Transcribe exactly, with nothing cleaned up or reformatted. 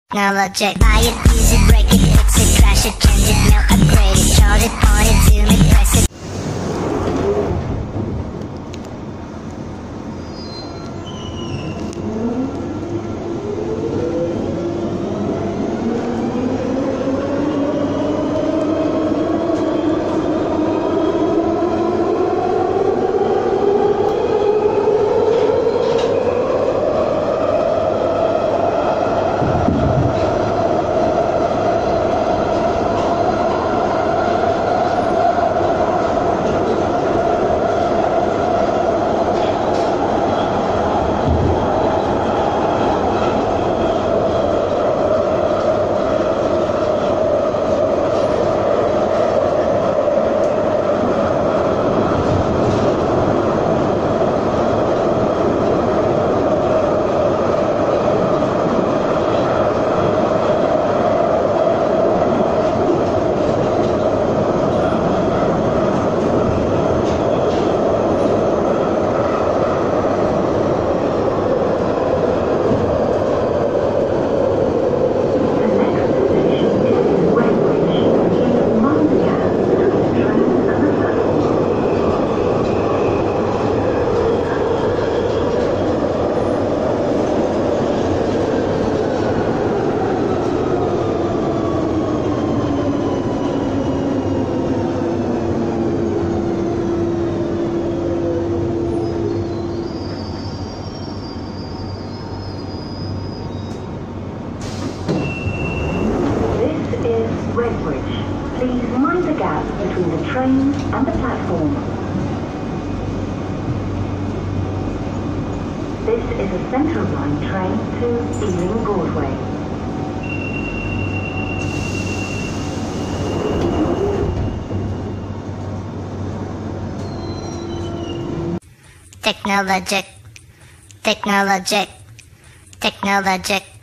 Technologic, buy it, use it, break it, fix it, crash it, change it, melt, upgrade it, charge it, point it, zoom it, press it. Redbridge. Please mind the gap between the train and the platform. This is a Central Line train to Ealing Broadway. Technologic, technologic, technologic.